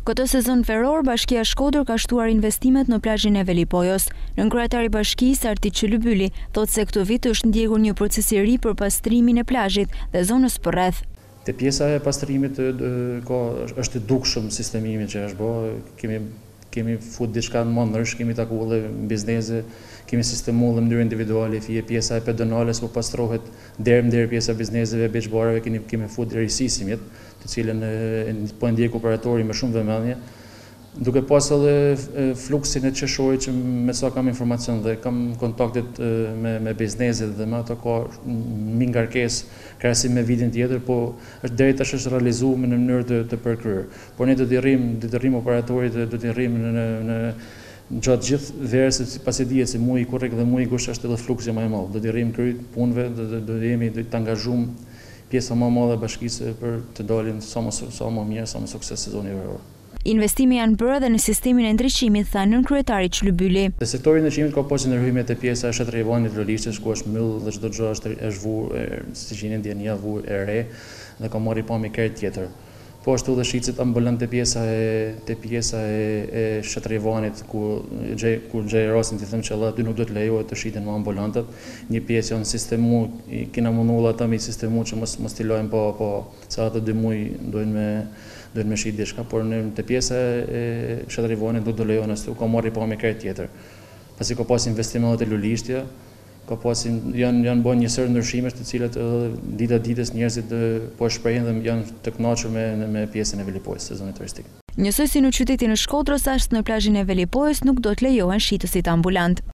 Këtë sezon veror, Bashkia Shkodër ka shtuar investimet në plazhin e Velipojos. Nënkryetari i bashkisë, Arti Çylybyli, thotë se këtë vit është ndjekur një proces i ri për pastrimin e plazhit dhe zonës përreth. Te pjesa e pastrimit është dukshëm sistemimi që është bërë. Kemi fut diçka më ndrysh, kemi takuar dhe biznese, kemi sistemuar në mënyrë individuale, fije pjesa e pedonales po pastrohet deri pjesa e bizneseve beçbareve, kemi fut risisimet, të cilën po ndjek operatori me shumë vëmendje, duke pas edhe fluksin e qeshorit që me sa kam informacion dhe kam kontaktet me bizneset dhe me ato ka mi ngarkesë krahasim me vitin tjetër, po deri tash është realizuar në mënyrë të përkryer. Por ne do t'i rrim operatorit, do t'i rrim në gjatë gjithë verës, pasi dihet se muaji korrekt dhe muaji gusht është edhe fluksi më i madh. Do t'i rrim kryet punëve, do të angazhojmë pjesa më e madhe e bashkisë për të dalin sa më mirë, sa më sukses sezoni veror. Investime janë bërë edhe në sistemin e ndriçimit, tha nënkryetari Çylybyli. Te sektori i ndriçimit ka pasur ndërhyjme te pjesa e Shtetrëvanit Lolishtes, ku është mbyll dhe çdo gjë është vurë, si gjeni ndjen një vurë e re dhe ka marrë pamje kërë tjetër. Po ashtu dhe shitësit ambulant te pjesa e Shtetrëvanit, ku gjej rastin të them që aty nuk do të lejohet të shiten me ambulantat. Një pjesë janë sistemu, kena munduar ata me sistemu që mos t'i lajmë po se ato 2 muaj duhen me shit diçka, por në te pjesa e Shtetrëvanit do lejohen ashtu, ka marrë pamje kërë tjetër. Pasi ka pas investime te Lolishtja, janë bërë një sër ndryshimesh të cilat dita ditës njerëzit po shprehin dhe janë të kënaqur me pjesën e Velipojës sezonit turistik. Njësoj si në qytetin e Shkodrës, ashtë në plazhin e Velipojës nuk do të lejohen shitësit ambulant.